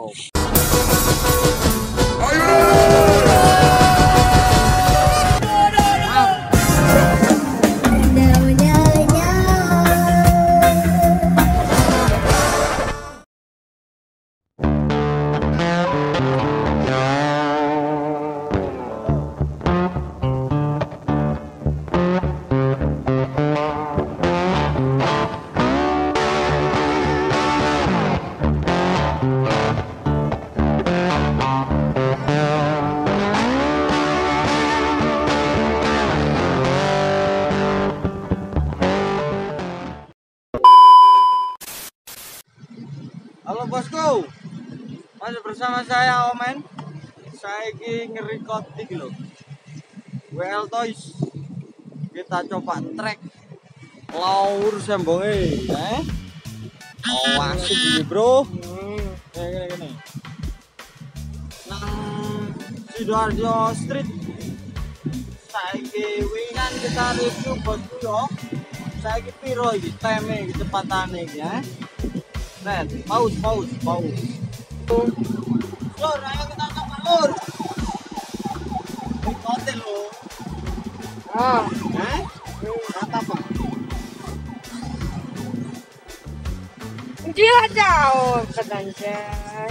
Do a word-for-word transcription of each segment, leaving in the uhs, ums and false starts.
Bosco. Halo bosku, masih bersama saya Omen. Saya ini nge-record iki lho, W L Toys. Kita coba trek laur sembonge, eh? Oh asik ini bro. Kayak gini-gini. Nang Sidoarjo Street. Saya wingan kita review bosku yo. Saya iki piro iki time kecepatane iki ya. Net, paus, paus, paus. Lur, ayo kita coba lur. Di hotel lo. Ah, eh? Kata apa? Dia jauh ke Danjai.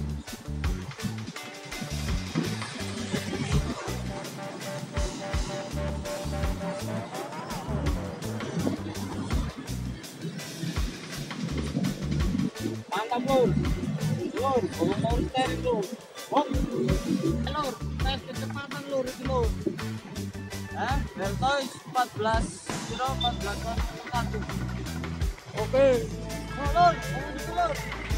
Mantap lur. Lur, kalau mau tes lur. Hop. Lur, tes kecepatan lur iki lur. Hah? Deltois empat belas kilo empat belas satu. Oke. Oh, lur, ayo gitu lur.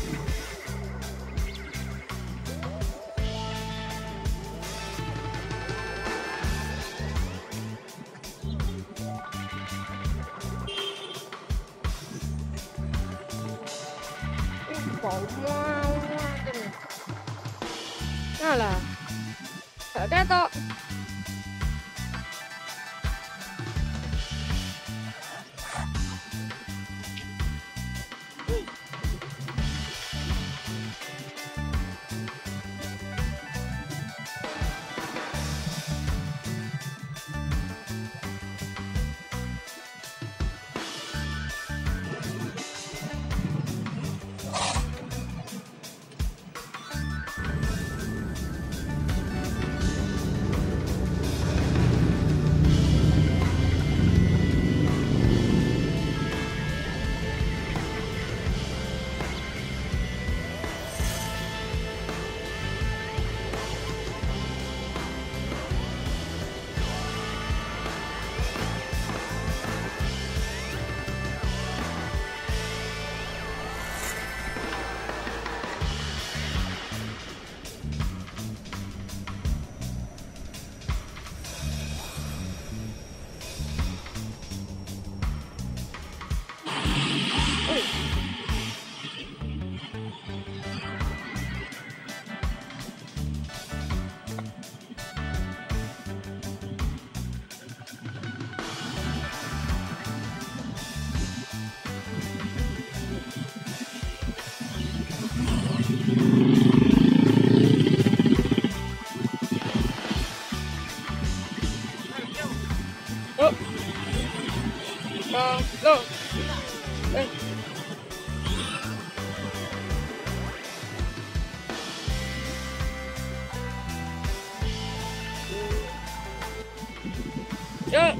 Alah, gak ketok. Go, go. Eh. Ya.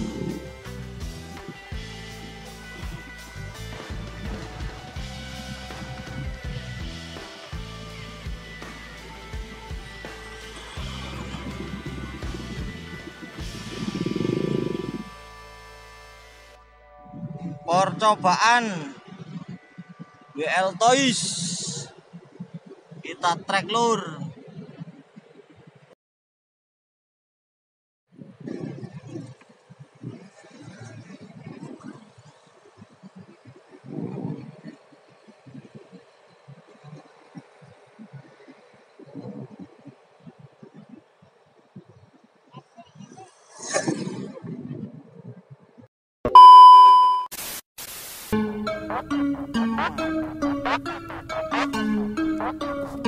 Percobaan W L Toys. Kita trek lur. Thank you.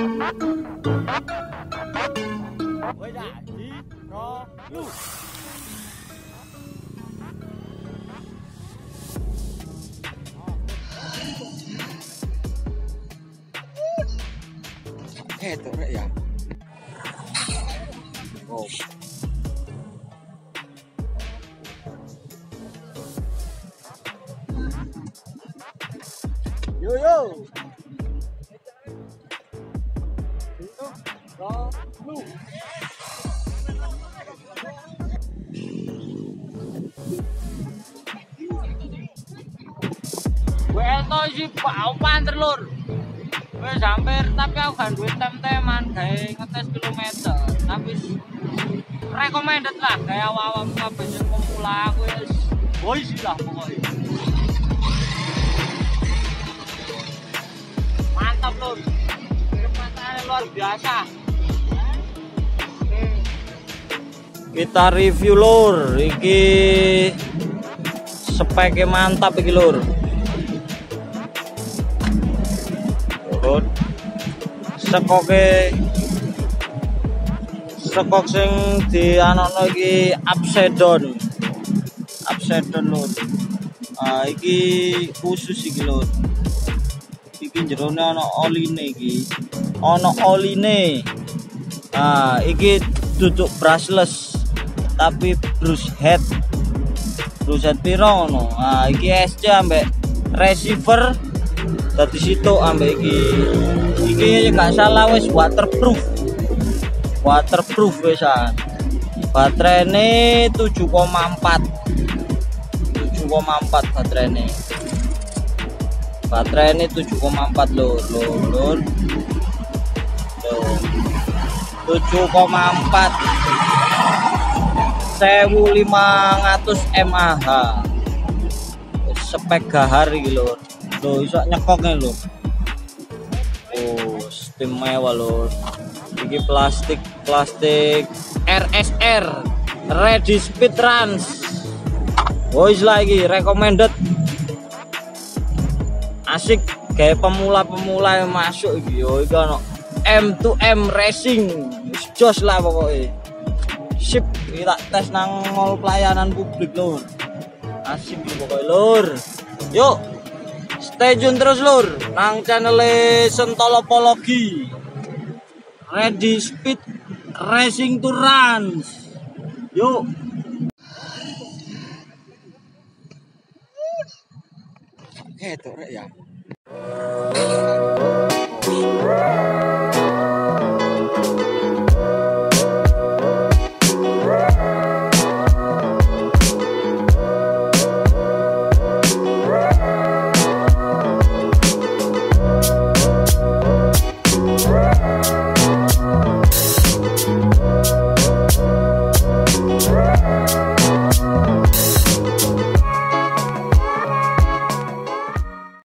Eh, tuh rek ya. Oh. Yo yo. Itu lu. Weto si bau panter lur. Wes hampir tapi aku kan duit tem-teman gawe ngetes kilometer. Tapi recommended lah gawe awak-awak kabeh sing pemula aku wis boy sih lah pokoknya. Mantap lur. Kecepatannya luar biasa. Kita review lur, iki speknya mantap iki lur. Turun. Sekoke sekok sing dianakno iki upside down. Upside down lur. Ah iki khusus iki lur. Iki jerone ana oline iki. Ana oline. Ah iki duduk brushless tapi brush head. Brush head piro ngono. Ah iki S C ambek receiver dari situ ambek iki. Iki gak salah wis waterproof. Waterproof wisan. Baterainya tujuh koma empat. tujuh koma empat baterainya. Baterainya tujuh koma empat lur, lur, lur. tujuh koma empat. seribu lima ratus mAh. Spek gahar iki lur. Loh iso nyekoknya lho. Oh istimewa lho. Iki plastik plastik R S R ready speed runs. Boys lagi recommended. Asik kayak pemula-pemula yang masuk iki yo iki ono M to M racing. Wis jos lah pokoknya. Sip kita tes nang mall pelayanan publik lur. Asik pokoknya lur. Yuk stay tune terus lur nang channel Sentolopologi Ready Speed Racing to Runs. Yuk eh tuh ya.